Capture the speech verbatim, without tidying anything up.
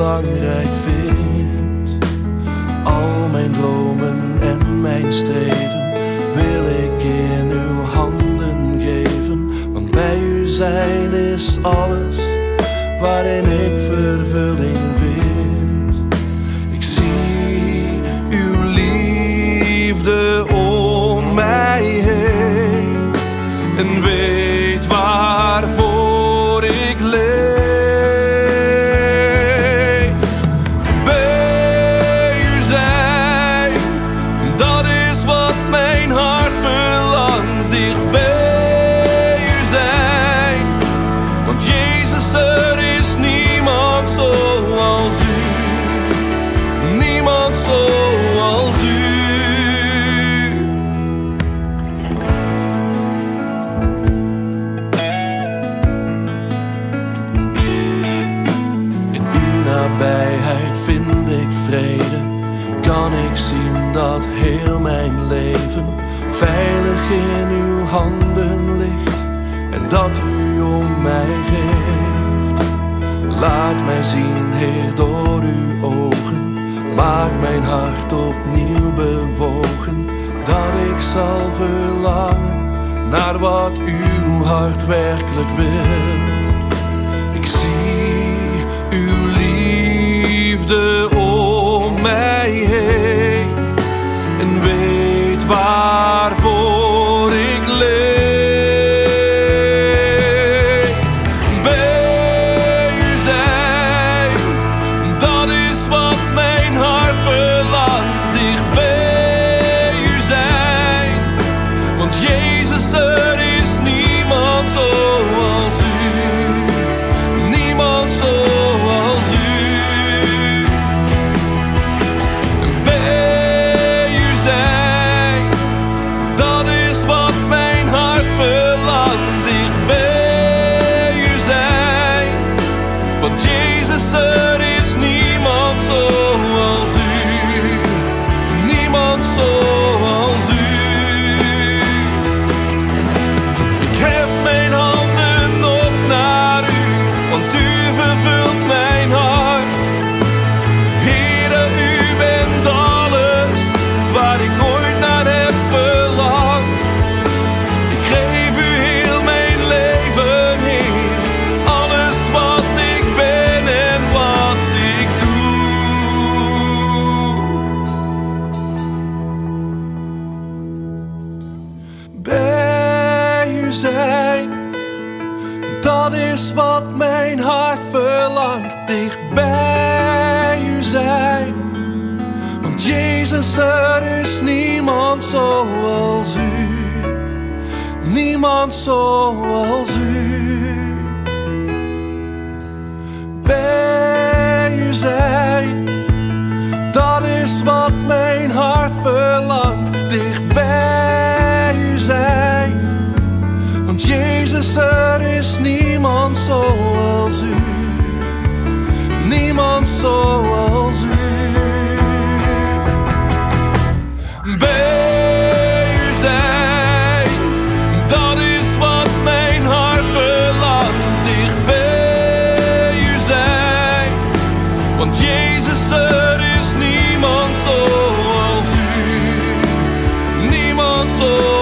belangrijk vind. Al mijn dromen en mijn streven wil ik in uw handen geven. Want bij u zijn is alles waarin ik vervulling vind. Ik zie uw liefde om mij heen en weet waarvoor ik leef. Bij u zijn, dat is wat mijn hart verlangt. Dicht bij u zijn, want Jezus, er is niemand zoals u, niemand zoals u. In uw nabijheid vind ik vrede, kan ik zien dat heel mijn leven veilig in uw handen ligt en dat u om mij geeft. Laat mij zien, Heer, door uw ogen, maak mijn hart opnieuw bewogen, dat ik zal verlangen naar wat uw hart werkelijk wilt. Ik zie uw liefde om mij heen en weet waarvoor ik leef. Bij u zijn, dat is wat mijn hart verlangt. Dicht bij u zijn, want Jezus, er is niemand zoals u, niemand zoals u. Bij u zijn, dat is wat mijn hart verlangt. Dicht bij u zijn, want Jezus, er is niemand zoals u, niemand zoals u. Ik hef mijn handen op naar u, want u vervult mijn hart. Heere, u bent alles waar ik ooit naar heb verlangd. Ik geef u heel mijn leven, Heer, alles wat ik ben en wat ik doe. Bij u zijn, dat is wat mijn hart verlangt. Dicht bij u zijn, want Jezus, er is niemand zoals u, niemand zoals u. Bij u zijn, dat is wat mijn hart verlangt. Dicht bij u zijn, want Jezus, er is niemand zoals u, niemand zoals u. Bij u zijn, dat is wat mijn hart verlangt. Dicht bij u zijn, want Jezus, er is niemand zoals u, niemand zoals u.